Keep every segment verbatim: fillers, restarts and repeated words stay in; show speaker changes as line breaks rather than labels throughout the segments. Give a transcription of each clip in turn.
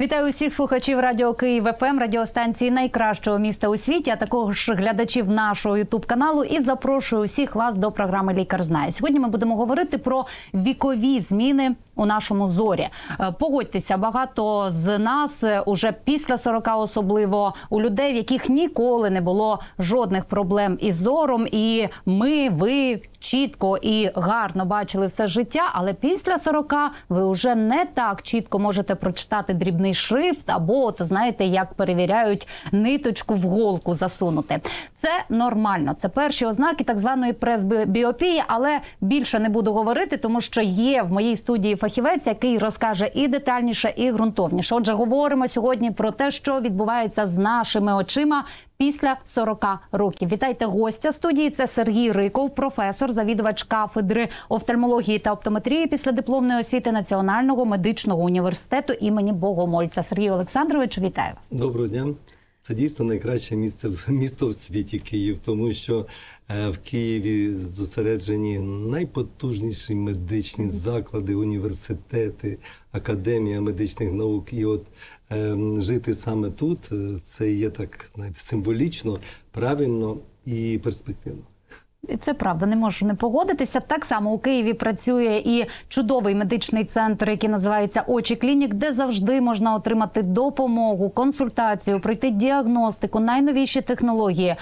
Вітаю усіх слухачів Радіо Київ еф ем, радіостанції найкращого міста у світі, а також глядачів нашого ютуб-каналу. І запрошую усіх вас до програми «Лікар знає». Сьогодні ми будемо говорити про вікові зміни у нашому зорі. Погодьтеся, багато з нас уже після сорока, особливо у людей, в яких ніколи не було жодних проблем із зором. І ми, ви чітко і гарно бачили все життя, але після сорока ви вже не так чітко можете прочитати дрібний шрифт, або, от, знаєте, як перевіряють ниточку в голку засунути. Це нормально, це перші ознаки так званої пресбіопії, але більше не буду говорити, тому що є в моїй студії фахівець, який розкаже і детальніше, і ґрунтовніше. Отже, говоримо сьогодні про те, що відбувається з нашими очима після сорока років. Вітайте гостя студії. Це Сергій Риков, професор, завідувач кафедри офтальмології та оптометрії післядипломної освіти Національного медичного університету імені Богомольця. Сергій Олександрович, вітаю вас.
Доброго дня. Це дійсно найкраще місце, місто в світі Київ, тому що в Києві зосереджені найпотужніші медичні заклади, університети, академія медичних наук. І от е, жити саме тут, це є так, знаєте, символічно, правильно і перспективно.
Це правда, не можу не погодитися. Так само у Києві працює і чудовий медичний центр, який називається «Очі Клінік», де завжди можна отримати допомогу, консультацію, пройти діагностику, найновіші технології,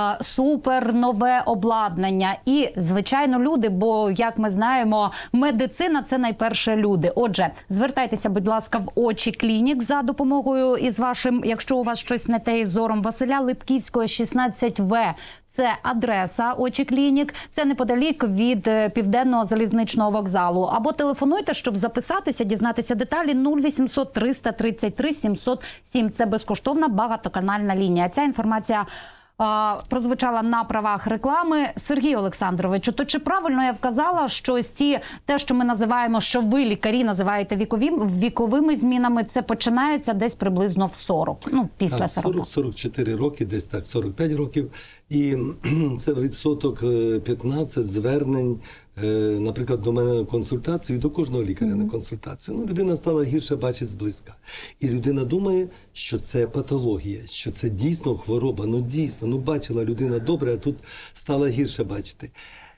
супер нове обладнання і, звичайно, люди, бо, як ми знаємо, медицина – це найперше люди. Отже, звертайтеся, будь ласка, в «Очі Клінік» за допомогою із вашим, якщо у вас щось не те із зором, Василя Липківського, шістнадцять В. Це адреса «Очі Клінік», це неподалік від Південного залізничного вокзалу. Або телефонуйте, щоб записатися, дізнатися деталі, нуль вісімсот триста тридцять три сімсот сім. Це безкоштовна багатоканальна лінія. Ця інформація а, прозвучала на правах реклами. Сергій Олександровичу, то чи правильно я вказала, що ось ці, те, що ми називаємо, що ви, лікарі, називаєте віковим, віковими змінами, це починається десь приблизно в сорок, ну, після сорока?
сорок сорок чотири роки, десь так, сорок п'ять років. І це відсоток п'ятнадцять звернень, наприклад, до мене на консультацію, і до кожного лікаря mm-hmm. на консультацію. Ну, людина стала гірше бачити зблизька. І людина думає, що це патологія, що це дійсно хвороба. Ну, дійсно, ну, бачила людина добре, а тут стала гірше бачити.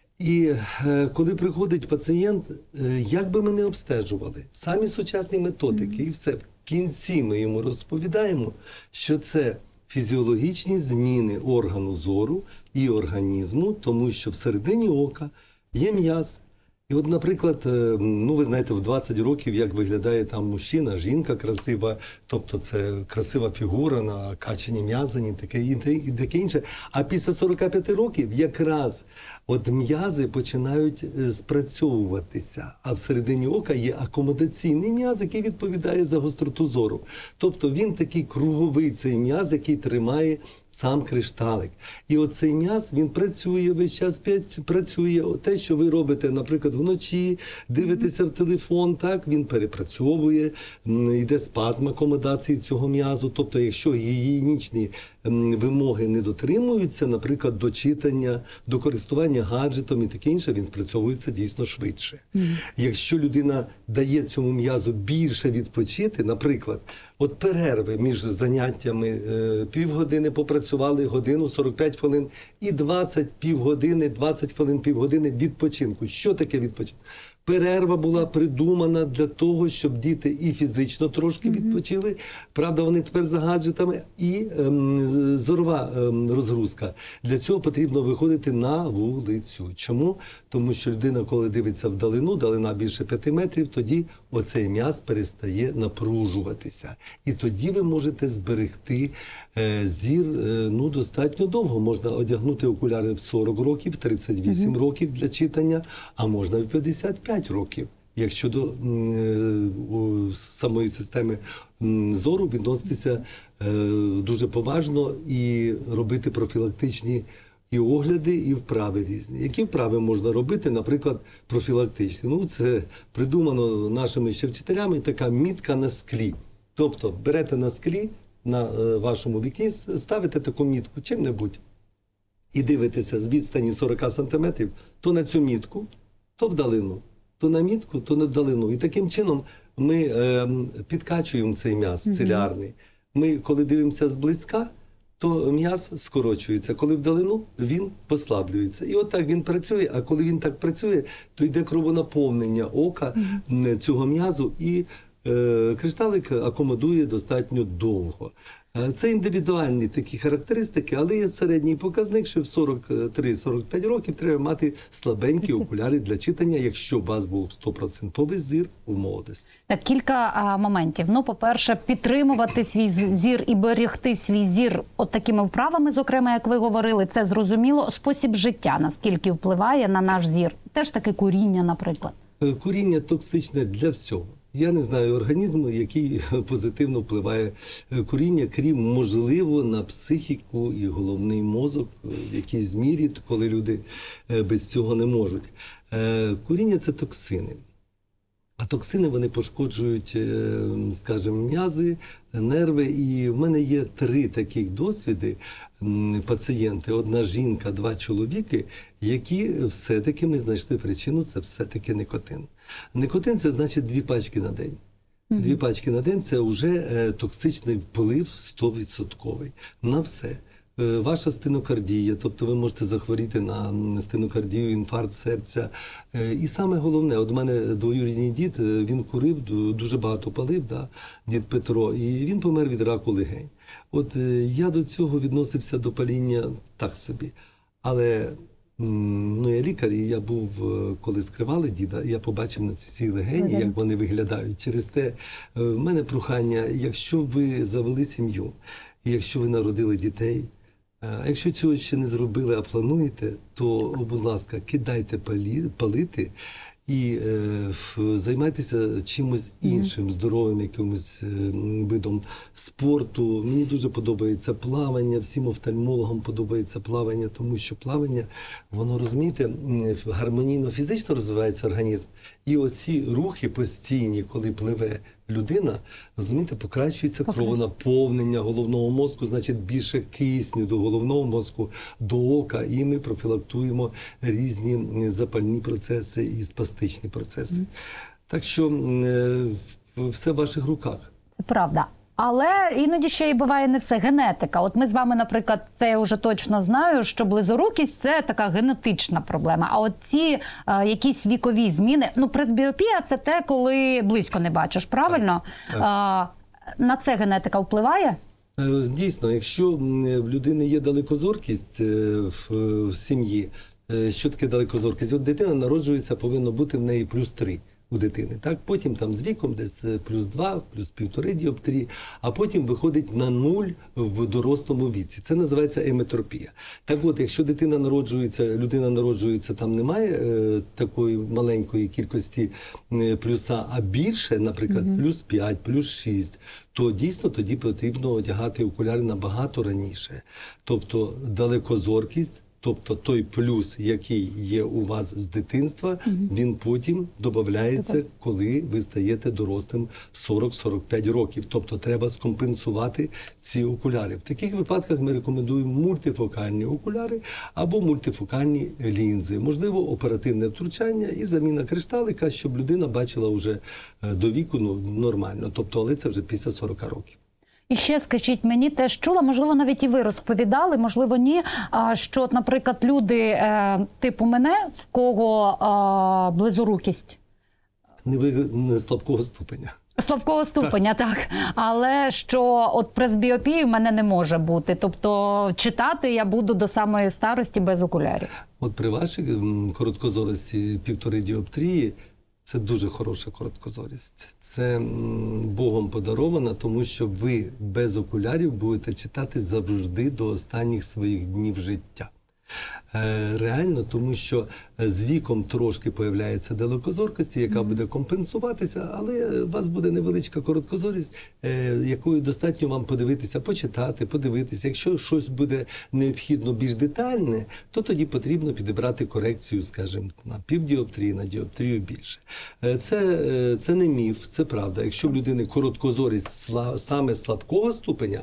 І е, коли приходить пацієнт, е, як би ми не обстежували, самі сучасні методики, mm-hmm. і все, в кінці ми йому розповідаємо, що це фізіологічні зміни органу зору і організму, тому що всередині ока є м'яз. І от, наприклад, ну ви знаєте, в двадцять років, як виглядає там мужчина, жінка красива, тобто це красива фігура, накачані м'язані, таке і таке інше. А після сорока п'яти років якраз от м'язи починають спрацьовуватися, а всередині ока є акомодаційний м'яз, який відповідає за гостроту зору. Тобто він такий круговий цей м'яз, який тримає сам кришталик. І оцей м'яз, він працює весь час, працює. Те, що ви робите, наприклад, вночі, дивитеся в телефон, так, він перепрацьовує, йде спазм акомодації цього м'язу. Тобто, якщо гігієнічні вимоги не дотримуються, наприклад, до читання, до користування гаджетом і таке інше, він спрацьовується дійсно швидше. Mm. Якщо людина дає цьому м'язу більше відпочити, наприклад, от перерви між заняттями, е, півгодини попрацювали, годину, сорок п'ять хвилин і двадцять півгодини, двадцять хвилин, півгодини відпочинку. Що таке відпочинок? Перерва була придумана для того, щоб діти і фізично трошки відпочили, правда, вони тепер за гаджетами, і ем, зорова ем, розгрузка. Для цього потрібно виходити на вулицю. Чому? Тому що людина, коли дивиться вдалину, далина більше п'яти метрів, тоді оцей м'яз перестає напружуватися. І тоді ви можете зберегти е, зір е, ну, достатньо довго. Можна одягнути окуляри в сорок років, тридцять вісім mm-hmm. років для читання, а можна в п'ятдесят п'ять років, якщо до е, самої системи зору відноситися е, дуже поважно і робити профілактичні і огляди, і вправи різні. Які вправи можна робити, наприклад, профілактичні? Ну, це придумано нашими ще вчителями, така мітка на склі. Тобто, берете на склі, на е, вашому вікні, ставите таку мітку, чим-небудь, і дивитеся з відстані сорок сантиметрів, то на цю мітку, то вдалину. То на мітку, то на вдалину. І таким чином ми е, підкачуємо цей м'яз цилярний. Ми, коли дивимося зблизька, то м'яз скорочується. Коли вдалину, він послаблюється. І от так він працює, а коли він так працює, то йде кровонаповнення ока mm-hmm. цього м'язу, і е, кришталик акомодує достатньо довго. Це індивідуальні такі характеристики, але є середній показник, що в сорок три - сорок п'ять років треба мати слабенькі окуляри для читання, якщо у вас був сто відсотків зір у молодості.
Так, кілька а, моментів. Ну, по-перше, підтримувати свій зір і берегти свій зір от такими вправами, зокрема, як ви говорили, це зрозуміло. Спосіб життя, наскільки впливає на наш зір. Теж таке куріння, наприклад.
Куріння токсичне для всього. Я не знаю організму, який позитивно впливає куріння, крім, можливо, на психіку і головний мозок в якійсь мірі, коли люди без цього не можуть. Куріння – це токсини. А токсини, вони пошкоджують, скажімо, м'язи, нерви. І в мене є три таких досвіди пацієнти. Одна жінка, два чоловіки, які все-таки ми знайшли причину, це все-таки никотин. Никотин – це значить дві пачки на день. Mm-hmm. Дві пачки на день – це вже токсичний вплив сто відсотків на все. Ваша стенокардія, тобто ви можете захворіти на стенокардію, інфаркт серця. І саме головне, от у мене двоюрідний дід, він курив, дуже багато палив, да, дід Петро, і він помер від раку легень. От я до цього відносився до паління так собі. Але ну, я лікар, і я був, коли скривали діда, я побачив на цій легені, як вони виглядають. Через те в мене прохання, якщо ви завели сім'ю, і якщо ви народили дітей, а якщо цього ще не зробили, а плануєте, то, будь ласка, кидайте палі, палити і е, займайтеся чимось іншим, здоровим якимось е, видом спорту. Мені дуже подобається плавання, всім офтальмологам подобається плавання, тому що плавання, воно, розумієте, гармонійно фізично розвивається організм. І оці рухи постійні, коли пливе людина, розумієте, покращується кровонаповнення головного мозку, значить більше кисню до головного мозку, до ока, і ми профілактуємо різні запальні процеси і спастичні процеси. Mm. Так що е, все в ваших руках.
Це правда. Але іноді ще й буває не все. Генетика. От ми з вами, наприклад, це я вже точно знаю, що близорукість – це така генетична проблема. А от ці е, якісь вікові зміни, ну, пресбіопія – це те, коли близько не бачиш, правильно? Так, так. Е, на це генетика впливає?
Дійсно, якщо в людини є далекозоркість в, в сім'ї, що таке далекозоркість? От дитина народжується, повинно бути в неї плюс три. У дитини. Так? Потім там з віком десь плюс два, плюс півтори діоптрії, а потім виходить на нуль в дорослому віці. Це називається еметропія. Так от, якщо дитина народжується, людина народжується, там немає е, такої маленької кількості е, плюса, а більше, наприклад, mm-hmm. плюс п'ять, плюс шість, то дійсно тоді потрібно одягати окуляри набагато раніше. Тобто далекозоркість, тобто той плюс, який є у вас з дитинства, mm-hmm. він потім додається, коли ви стаєте дорослим в сорок - сорок п'ять років. Тобто треба скомпенсувати ці окуляри. В таких випадках ми рекомендуємо мультифокальні окуляри або мультифокальні лінзи. Можливо, оперативне втручання і заміна кришталика, щоб людина бачила вже до віку ну, нормально. Тобто, але це вже після сорока років.
І ще скажіть, мені теж чула, можливо, навіть і ви розповідали, можливо, ні, що, от, наприклад, люди типу мене, в кого близорукість?
Не, ви, не слабкого ступеня.
Слабкого ступеня, так. Але що от пресбіопії в мене не може бути. Тобто читати я буду до самої старості без окулярів.
От при вашій короткозорості півтори діоптрії, це дуже хороша короткозорість. Це Богом подарована, тому що ви без окулярів будете читати завжди до останніх своїх днів життя. Реально, тому що з віком трошки появляється далекозоркості, яка буде компенсуватися, але у вас буде невеличка короткозорість, якою достатньо вам подивитися, почитати, подивитися. Якщо щось буде необхідно більш детальне, то тоді потрібно підібрати корекцію, скажімо, на півдіоптрії, на діоптрію більше. Це, це не міф, це правда. Якщо в людини короткозорість саме слабкого ступеня,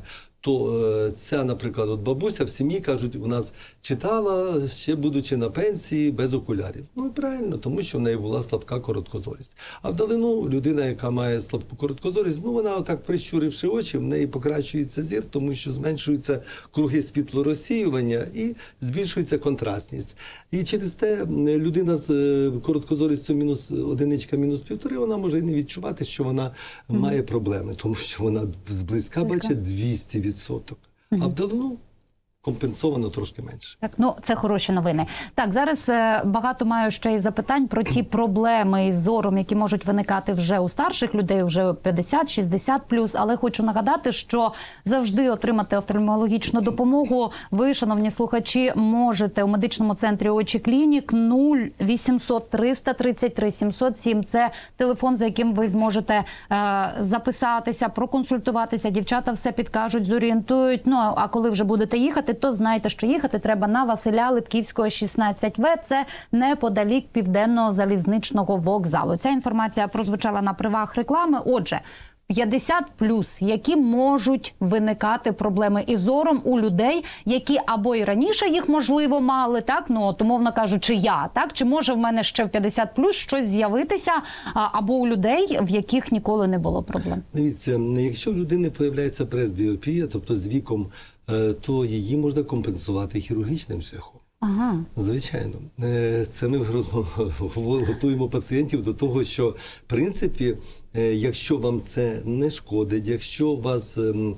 то е, ця, наприклад, от бабуся в сім'ї, кажуть, у нас читала, ще будучи на пенсії, без окулярів. Ну, і правильно, тому що в неї була слабка короткозорість. А вдалину людина, яка має слабку короткозорість, ну, вона отак прищуривши очі, в неї покращується зір, тому що зменшуються круги світлорозсіювання і збільшується контрастність. І через те людина з е, короткозорістю мінус одиничка, мінус півтори, вона може і не відчувати, що вона mm-hmm. має проблеми, тому що вона зблизька бачить двісті відсотків, mm-hmm. а вдалину компенсовано трошки менше.
Так, ну це хороші новини. Так, зараз е, багато маю ще й запитань про ті проблеми із зором, які можуть виникати вже у старших людей, вже п'ятдесят шістдесят плюс, але хочу нагадати, що завжди отримати офтальмологічну допомогу ви, шановні слухачі, можете у медичному центрі «Очі Клінік» нуль вісімсот триста тридцять три сімсот сім. Це телефон, за яким ви зможете е, записатися, проконсультуватися. Дівчата все підкажуть, зорієнтують. Ну, а коли вже будете їхати, то знайте, що їхати треба на Василя Липківського, шістнадцять В. Це неподалік Південного залізничного вокзалу. Ця інформація прозвучала на правах реклами. Отже, п'ятдесят плюс, які можуть виникати проблеми із зором у людей, які або і раніше їх, можливо, мали, так, ну, от, умовно кажучи, я, так, чи може в мене ще в п'ятдесят плюс щось з'явитися, або у людей, в яких ніколи не було проблем? Дивіться,
якщо в людини появляється пресбіопія, тобто з віком, то її можна компенсувати хірургічним шляхом. Ага. Звичайно. Це ми готуємо пацієнтів до того, що, в принципі, якщо вам це не шкодить, якщо у вас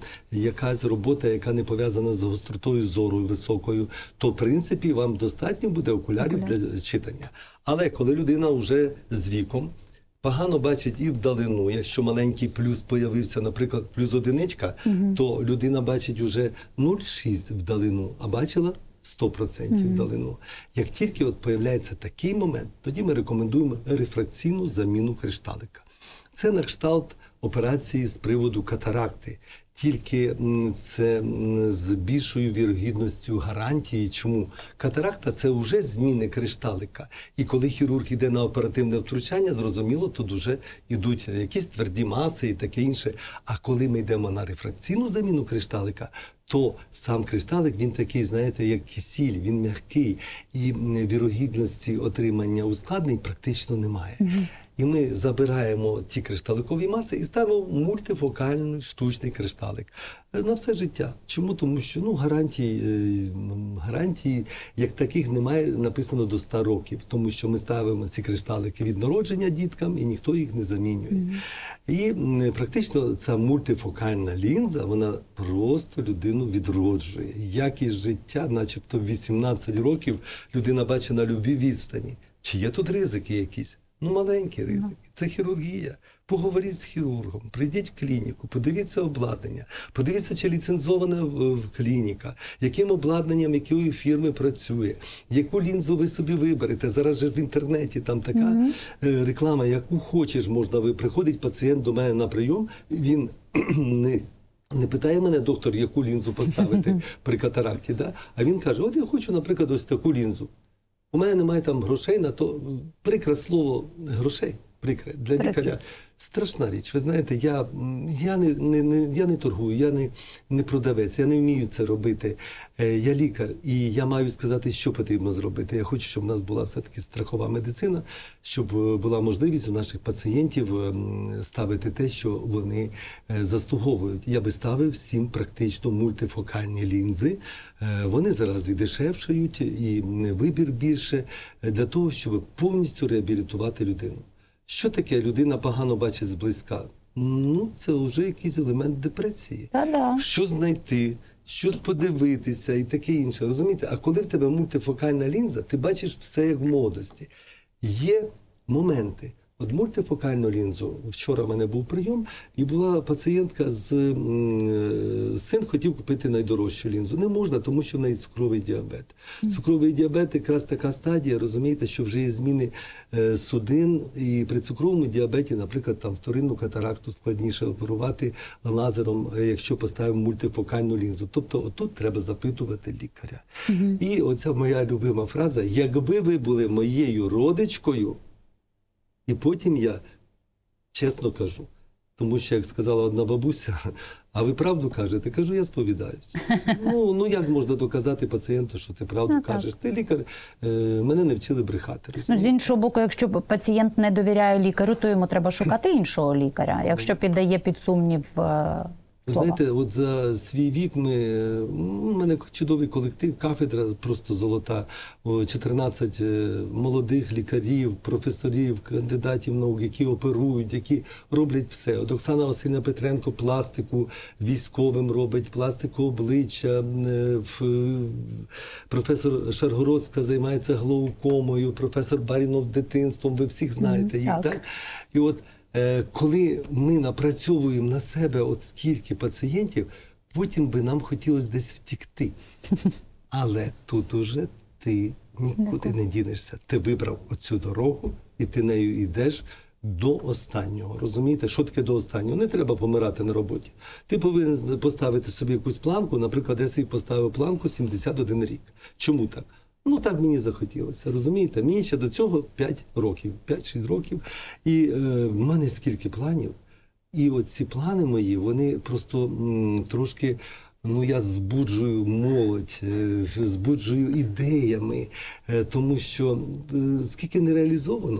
якась робота, яка не пов'язана з гостротою зору високою, то, в принципі, вам достатньо буде окулярів Окуляр. для читання. Але коли людина вже з віком погано бачить і вдалину, якщо маленький плюс появився, наприклад, плюс одиничка, угу. то людина бачить уже нуль цілих шість вдалину, а бачила сто відсотків вдалину. Mm-hmm. Як тільки от появляється такий момент, тоді ми рекомендуємо рефракційну заміну кришталика. Це на кшталт операції з приводу катаракти. Тільки це з більшою вірогідністю гарантії. Чому? Катаракта – це вже зміни кришталика. І коли хірург йде на оперативне втручання, зрозуміло, тут вже йдуть якісь тверді маси і таке інше. А коли ми йдемо на рефракційну заміну кришталика, то сам кришталик, він такий, знаєте, як кисіль, він м'який. І вірогідності отримання ускладнень практично немає. Угу. І ми забираємо ті кришталикові маси і ставимо мультифокальний штучний кришталик на все життя. Чому? Тому що ну, гарантії, гарантії як таких немає, написано до ста років. Тому що ми ставимо ці кришталики від народження діткам і ніхто їх не замінює. Mm-hmm. І практично ця мультифокальна лінза, вона просто людину відроджує. Якість життя, начебто в вісімнадцять років людина бачить на любій відстані. Чи є тут ризики якісь? Ну, маленькі ризики. Це хірургія. Поговоріть з хірургом, прийдіть в клініку, подивіться обладнання, подивіться, чи ліцензована клініка, яким обладнанням, якої фірми працює, яку лінзу ви собі виберете. Зараз же в інтернеті там така mm-hmm. реклама, яку хочеш можна. Ви приходить пацієнт до мене на прийом, він не... Не питає мене, доктор, яку лінзу поставити при катаракті, да? А він каже, от я хочу, наприклад, ось таку лінзу. У мене немає там грошей на то, прикре слово грошей, прикре, для лікаря. Страшна річ. Ви знаєте, я, я, не, не, не, я не торгую, я не, не продавець, я не вмію це робити. Я лікар, і я маю сказати, що потрібно зробити. Я хочу, щоб у нас була все-таки страхова медицина, щоб була можливість у наших пацієнтів ставити те, що вони заслуговують. Я би ставив всім практично мультифокальні лінзи. Вони зараз і дешевшають, і вибір більше, для того, щоб повністю реабілітувати людину. Що таке людина погано бачить зблизька? Ну, це вже якийсь елемент депресії. Та-да. Що знайти, щось подивитися і таке інше. Розумієте? А коли в тебе мультифокальна лінза, ти бачиш все як в молодості. Є моменти. От мультифокальну лінзу, вчора в мене був прийом, і була пацієнтка, з син хотів купити найдорожчу лінзу. Не можна, тому що в неї цукровий діабет. Цукровий діабет – якраз така стадія, розумієте, що вже є зміни судин, і при цукровому діабеті, наприклад, там вторинну катаракту складніше оперувати лазером, якщо поставимо мультифокальну лінзу. Тобто отут треба запитувати лікаря. Угу. І оця моя любима фраза: якби ви були моєю родичкою. І потім я чесно кажу, Тому що, як сказала одна бабуся, а ви правду кажете? Кажу, я сповідаюся. Ну, ну як можна доказати пацієнту, що ти правду
Ну,
кажеш? Ти лікар, е, мене не вчили брехати.
Ну, з
Розумієте?
іншого боку, якщо пацієнт не довіряє лікарю, то йому треба шукати іншого лікаря, якщо піддає під сумнів е,
Ви
слова.
знаєте, от за свій вік ми, у мене чудовий колектив, кафедра просто золота, О, чотирнадцять е, молодих лікарів, професорів, кандидатів наук, які оперують, які роблять все. От Оксана Васильівна Петренко пластику військовим робить, пластику обличчя, е, в- професор Шаргородська займається глаукомою, професор Барінов дитинством, ви всіх знаєте їх,
так.
так? І от Е, коли ми напрацьовуємо на себе от скільки пацієнтів, потім би нам хотілося десь втікти. Але тут уже ти нікуди не дінешся. Ти вибрав оцю дорогу, і ти нею йдеш до останнього. Розумієте, що таке до останнього? Не треба помирати на роботі. Ти повинен поставити собі якусь планку. Наприклад, я собі поставив планку сімдесят один рік. Чому так? Ну, так мені захотілося, розумієте? Мені ще до цього п'ять років, п'ять-шість років. І е, в мене скільки планів. І от ці плани мої, вони просто м, трошки, ну, я збуджую молодь, е, збуджую ідеями, е, тому що е, скільки не реалізовано.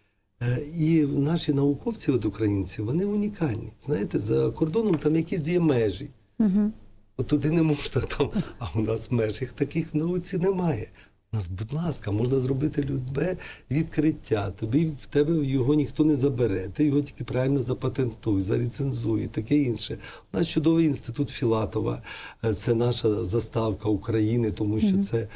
Е, І наші науковці, от українці, вони унікальні. Знаєте, за кордоном там якісь є межі.
Угу.
От туди не можна там, а у нас меж їх таких в науці немає. У нас, будь ласка, можна зробити любе відкриття. Тобі в тебе його ніхто не забере. Ти його тільки правильно запатентуй, зарецензуй і таке інше. У нас чудовий інститут Філатова. Е, Це наша заставка України, тому що це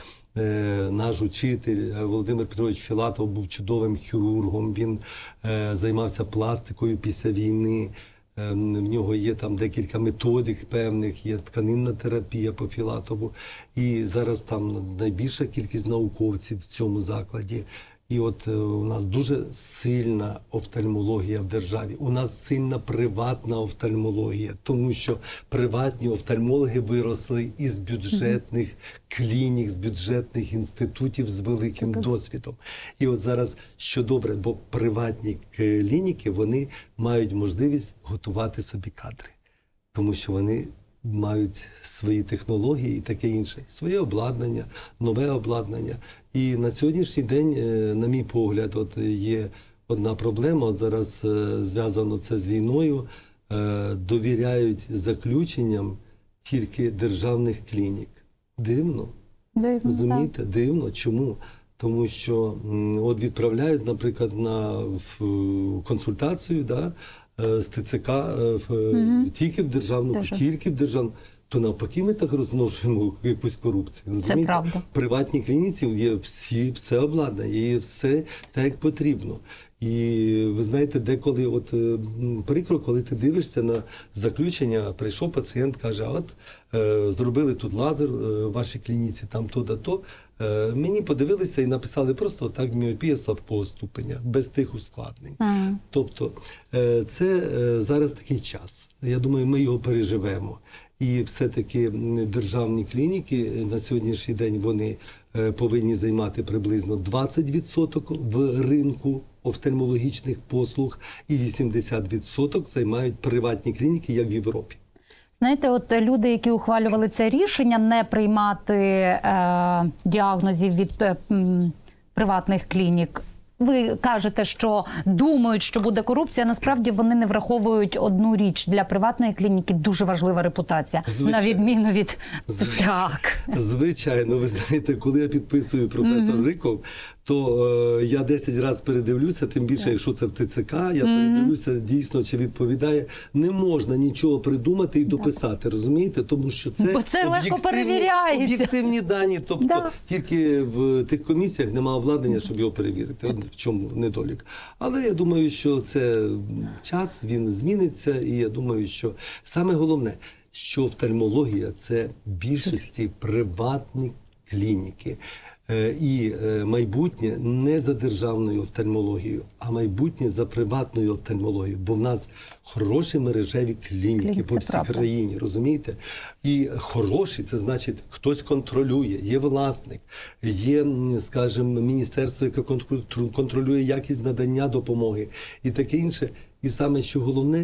е, наш учитель е, Володимир Петрович Філатов був чудовим хірургом. Він е, займався пластикою після війни. В нього є там декілька методик певних, є тканинна терапія по Філатову. І зараз там найбільша кількість науковців в цьому закладі. І от е, у нас дуже сильна офтальмологія в державі. У нас сильна приватна офтальмологія, тому що приватні офтальмологи виросли із бюджетних клінік, з бюджетних інститутів з великим досвідом. І от зараз, що добре, бо приватні клініки, вони мають можливість готувати собі кадри, тому що вони мають свої технології і таке інше, своє обладнання, нове обладнання. І на сьогоднішній день, е, на мій погляд, от є одна проблема, от зараз е, зв'язано це з війною, е, довіряють заключенням тільки державних клінік. Дивно.
Дивно,
Розумієте? Дивно. Чому? Тому що м, от відправляють, наприклад, на в, консультацію, да, е, з ТЦК е, в, е, тільки в державну,
Дуже.
тільки в державну. То навпаки ми так розмножуємо якусь корупцію. Розумієте?
правда.
В приватній клініці є всі, все обладнання, є все так, як потрібно. І ви знаєте, деколи, от м, прикро, коли ти дивишся на заключення, прийшов пацієнт, каже, а от е, зробили тут лазер е, в вашій клініці, там то да то. Е, мені подивилися і написали просто так міопія слабкого ступеня, без тих ускладнень.
Ага.
Тобто е, це е, зараз такий час. Я думаю, ми його переживемо. І все-таки м, державні клініки на сьогоднішній день вони е, повинні займати приблизно двадцять відсотків в ринку офтальмологічних послуг і вісімдесят відсотків займають приватні клініки, як в Європі.
Знаєте, от люди, які ухвалювали це рішення не приймати е, діагнозів від е, м, приватних клінік, ви кажете, що думають, що буде корупція. Насправді вони не враховують одну річ. Для приватної клініки дуже важлива репутація.
Звичайно.
На відміну від...
Звичайно.
Так.
Звичайно, ви знаєте, коли я підписую професор mm-hmm. Риков, то е, я десять разів передивлюся, тим більше, yeah. якщо це в ТЦК, я mm-hmm. передивлюся дійсно, чи відповідає. Не можна нічого придумати і дописати, yeah. розумієте? Тому що це,
Бо це легко перевіряється.
Об'єктивні дані, тобто
yeah.
тільки в тих комісіях немає обладнання, щоб його перевірити. От в чому недолік. Але я думаю, що це час, він зміниться, і я думаю, що саме головне, що офтальмологія – це в більшості приватні клініки. І майбутнє не за державною офтальмологією, а майбутнє за приватною офтальмологією. Бо в нас хороші мережеві клініки
Клініки,
по всій
правда.
країні, розумієте? І хороші – це значить, хтось контролює, є власник, є, скажімо, міністерство, яке контролює якість надання допомоги і таке інше. І саме, що головне,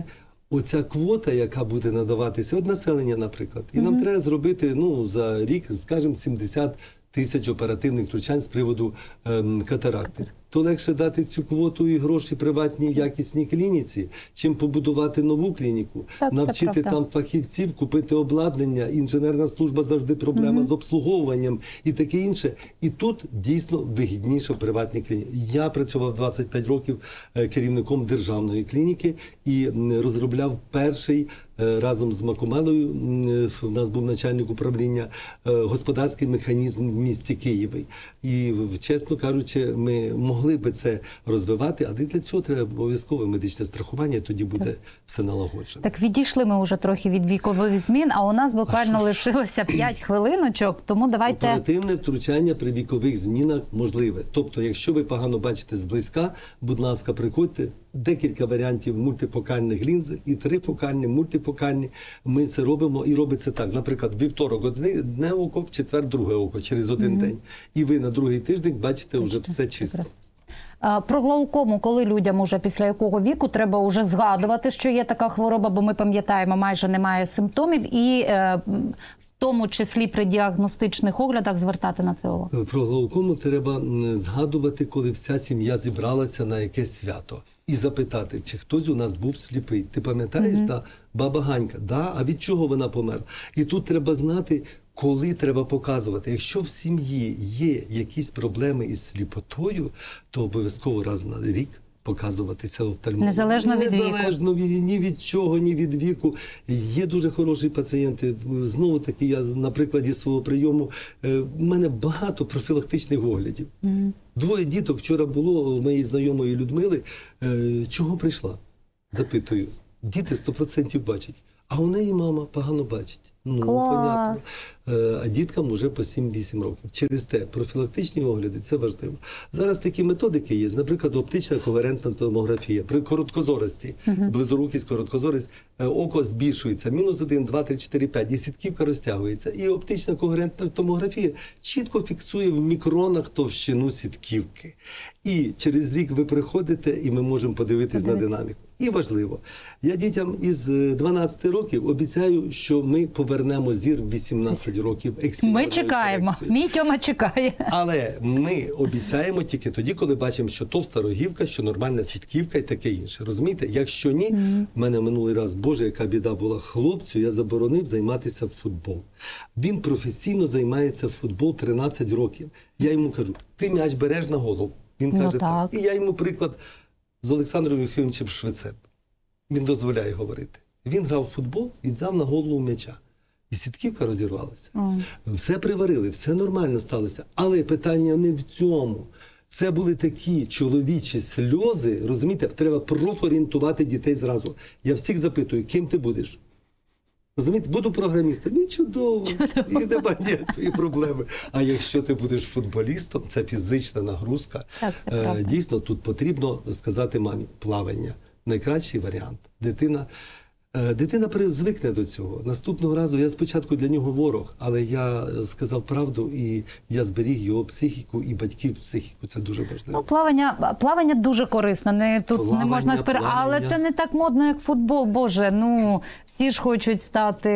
оця квота, яка буде надаватися від населення, наприклад, і нам треба зробити ну, за рік, скажімо, сімдесят тисяч оперативних втручань з приводу ем, катаракти. То легше дати цю квоту і гроші приватній якісній клініці, чим побудувати нову клініку,
Так,
навчити там фахівців, купити обладнання, інженерна служба завжди проблема
Мгм.
з обслуговуванням і таке інше. І тут дійсно вигідніше в приватній клініці. Я працював двадцять п'ять років е, керівником державної клініки і м, розробляв перший е, разом з Макомелою, м, е, в нас був начальник управління, е, господарський механізм в місті Києві. І, в- чесно кажучи, ми могли би це розвивати, але для цього треба обов'язкове медичне страхування, тоді буде все налагоджено.
Так відійшли ми вже трохи від вікових змін, а у нас буквально
що ж?
лишилося п'ять хвилиночок, тому давайте...
Оперативне втручання при вікових змінах можливе. Тобто, якщо ви погано бачите зблизька, будь ласка, приходьте. Декілька варіантів мультифокальних лінз і трифокальні, мультифокальні. Ми це робимо і робиться так. Наприклад, вівторок одне, одне око, в четвер друге око через один
Мгм.
день. І ви на другий тиждень бачите вже
Бачите,
все чисто.
якраз. А, Про глаукому, коли людям уже після якого віку треба вже згадувати, що є така хвороба, бо ми пам'ятаємо, майже немає симптомів, і е, в тому числі при діагностичних оглядах звертати на це увагу.
Про глаукому треба м, згадувати, коли вся сім'я зібралася на якесь свято. І запитати, чи хтось у нас був сліпий. Ти пам'ятаєш,
Мгм.
да, баба Ганька, да, а від чого вона померла? І тут треба знати, коли треба показувати. Якщо в сім'ї є якісь проблеми із сліпотою, то обов'язково раз на рік показуватися офтальмологу.
Незалежно від віку.
Незалежно від, ні від чого, ні від віку. Є дуже хороші пацієнти. Знову таки, я на прикладі свого прийому, е, в мене багато профілактичних оглядів.
Мгм.
Двоє діток вчора було у моєї знайомої Людмили. Е, чого прийшла? Запитую. Діти сто відсотків бачать. А у неї мама погано бачить. Ну,
Клас.
понятно. Е, а діткам вже по сім-вісім років. Через те профілактичні огляди – це важливо. Зараз такі методики є, наприклад, оптична когерентна томографія. При короткозорості, близорукість, короткозорість, е, око збільшується. Мінус один, два, три, чотири, п'ять. І сітківка розтягується. І оптична когерентна томографія чітко фіксує в мікронах товщину сітківки. І через рік ви приходите, і ми можемо подивитись на
Подивитись.
динаміку. І важливо, я дітям із е, дванадцяти років обіцяю, що ми повернемо зір в вісімнадцять років.
Ми
екземплярною
чекаємо.
корекцією.
Мій Тьома чекає.
Але ми обіцяємо тільки тоді, коли бачимо, що товста рогівка, що нормальна сітківка і таке інше. Розумієте? Якщо ні, в мене минулий раз, Боже, яка біда була хлопцю, я заборонив займатися в футбол. Він професійно займається в футбол тринадцять років. Я йому кажу, ти м'яч береш на голову. Він
Ну,
каже,
так.
так. І я йому приклад з Олександром Юхимовичем Швецем. Він дозволяє говорити. Він грав в футбол і взяв на голову м'яча. І сітківка розірвалася.
Ой.
Все приварили, все нормально сталося. Але питання не в цьому. Це були такі чоловічі сльози, розумієте, треба профорієнтувати дітей зразу. Я всіх запитую, ким ти будеш? Розумієте, буду програмістом. І чудово, і немає ніякої проблеми. А якщо ти будеш футболістом, це фізична нагрузка.
Так, це
Е,
правда.
Дійсно, тут потрібно сказати мамі, плавання. Найкращий варіант. Дитина, е, дитина звикне до цього. Наступного разу я спочатку для нього ворог, але я сказав правду і я зберіг його психіку і батьків психіку. Це дуже важливо.
Ну, плавання, плавання дуже корисно. Не, тут
Плавання,
не можна спер... Але
плавання.
це не так модно, як футбол. Боже, ну, всі ж хочуть стати,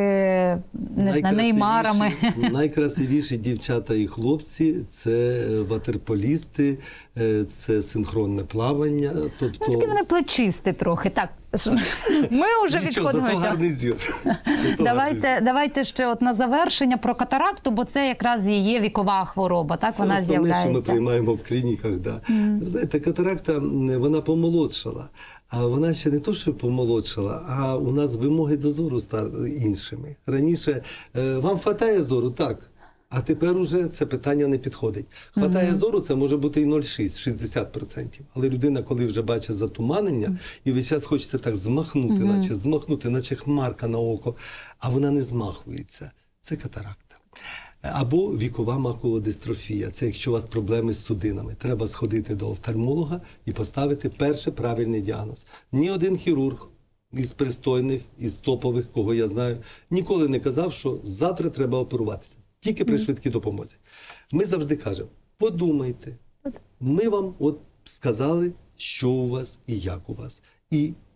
не знаю, неймарами.
Найкрасивіші дівчата і хлопці – це ватерполісти, е, це синхронне плавання. Тобто...
Ну, такі вони плечисті трохи. Так, ж- ми вже
Нічого,
відходимо.
зато
від-
гарний зір. Зато гарний зір.
Давайте, давайте ще от на завершення про катаракту, бо це якраз і є вікова хвороба, так,
Це
вона
основне, що ми
з'являється.
приймаємо в клініках. Да. Ви знаєте, катаракта, м, вона помолодшала. А вона ще не то, що помолодшала, а у нас вимоги до зору стали іншими. Раніше е, вам хватає зору? Так. А тепер уже це питання не підходить. Хватає зору, це може бути і нуль цілих шість десятих – шістдесят відсотків. Але людина, коли вже бачить затуманення, і весь час хочеться так змахнути, наче змахнути, наче хмарка на око, а вона не змахується. Це катаракта. Або вікова макулодистрофія. Це якщо у вас проблеми з судинами. Треба сходити до офтальмолога і поставити перший правильний діагноз. Ні один хірург із пристойних, із топових, кого я знаю, ніколи не казав, що завтра треба оперуватися. Тільки при швидкій допомозі. Ми завжди кажемо, подумайте, ми вам от сказали, що у вас і як у вас. І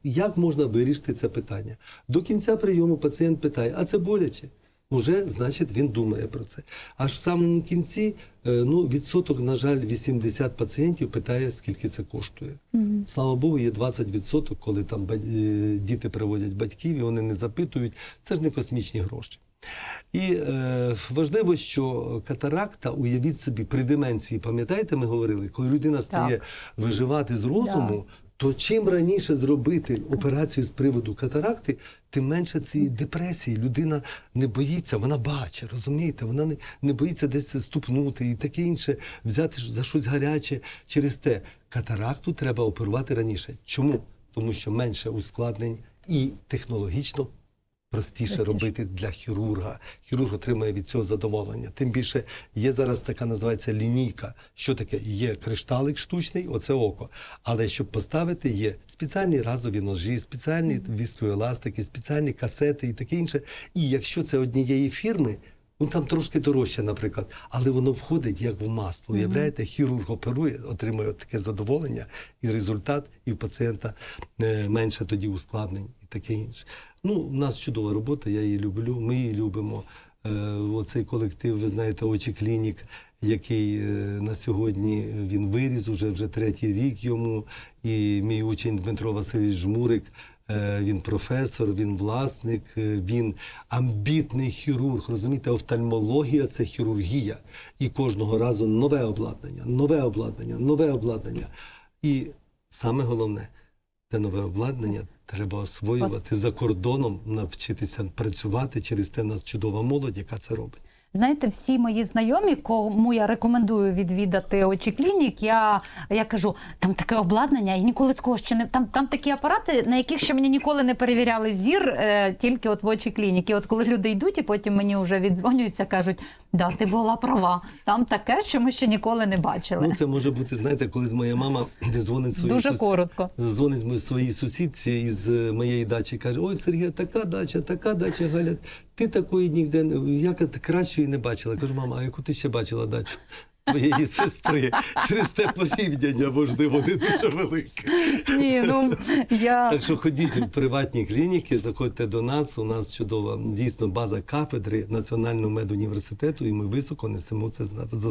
як можна вирішити це питання. До кінця прийому пацієнт питає, а це боляче? Уже, значить, він думає про це. Аж в самому кінці, ну, відсоток, на жаль, вісімдесят пацієнтів питає, скільки це коштує. Mm-hmm. Слава Богу, є двадцять відсотків, коли там діти приводять батьків, і вони не запитують. Це ж не космічні гроші. І е, важливо, що катаракта, уявіть собі, при деменції, пам'ятаєте, ми говорили, коли людина стає так. виживати з розуму, yeah. то чим раніше зробити операцію з приводу катаракти, тим менше цієї депресії. Людина не боїться, вона бачить, розумієте? Вона не, не боїться десь ступнути і таке інше, взяти за щось гаряче. Через те катаракту треба оперувати раніше. Чому? Тому що менше ускладнень і технологічно простіше Простіше. робити для хірурга. Хірург отримає від цього задоволення. Тим більше є зараз така, називається лінійка. Що таке? Є кришталик штучний, оце око. Але щоб поставити, є спеціальні разові ножі, спеціальні віскоеластики, спеціальні касети і таке інше. І якщо це однієї фірми, ну там трошки дорожче, наприклад, але воно входить як в масло. Уявляєте, mm-hmm. хірург оперує, отримує таке задоволення, і результат, і у пацієнта е, менше тоді ускладнень і таке інше. Ну, у нас чудова робота, я її люблю, ми її любимо. Е, оцей колектив, ви знаєте, «Очі Клінік», який е, на сьогодні він виріс, уже, вже третій рік йому, і мій учень Дмитро Васильович Жмурик, він професор, він власник, він амбітний хірург. Розумієте, офтальмологія – це хірургія. І кожного разу нове обладнання, нове обладнання, нове обладнання. І саме головне, це нове обладнання треба освоювати за кордоном, навчитися працювати. Через те в нас чудова молодь, яка це робить.
Знаєте, всі мої знайомі, кому я рекомендую відвідати «Очі Клінік», я, я кажу, там таке обладнання, і ніколи такого ще не... Там, там такі апарати, на яких ще мені ніколи не перевіряли зір, е, тільки от в «Очі Клінік». І от коли люди йдуть, і потім мені вже віддзвонюються, кажуть, да, ти була права, там таке, що ми ще ніколи не бачили.
Ну, це може бути, знаєте, колись моя мама дзвонить своїй
Дуже сус... коротко.
Дзвонить своїй сусідці із моєї дачі, каже, ой, Сергія, така дача, така дача, Галя, ти такої ніде, як кращої не бачила. Кажу, мама, а яку ти ще бачила дачу твоєї сестри? Через те порівняння, можливо, не дуже велике.
Ні, ну, я...
Так що ходіть в приватні клініки, заходьте до нас, у нас чудова, дійсно, база кафедри Національного медуніверситету, і ми високо несемо це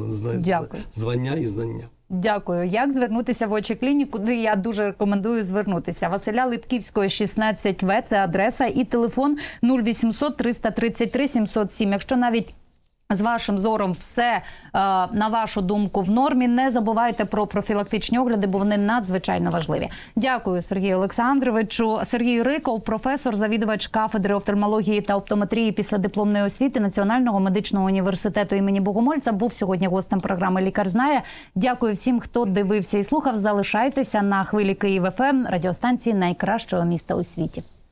звання і знання.
Дякую. Як звернутися в «Очі Клінік», куди я дуже рекомендую звернутися? Василя Липківського, шістнадцять В, це адреса, і телефон нуль вісімсот триста тридцять три сімсот сім. Якщо навіть з вашим зором все, на вашу думку, в нормі, не забувайте про профілактичні огляди, бо вони надзвичайно важливі. Дякую Сергію Олександровичу. Сергій Риков, професор, завідувач кафедри офтальмології та оптометрії післядипломної освіти Національного медичного університету імені Богомольця, був сьогодні гостем програми «Лікар знає». Дякую всім, хто дивився і слухав. Залишайтеся на хвилі Київ еф ем, радіостанції найкращого міста у світі.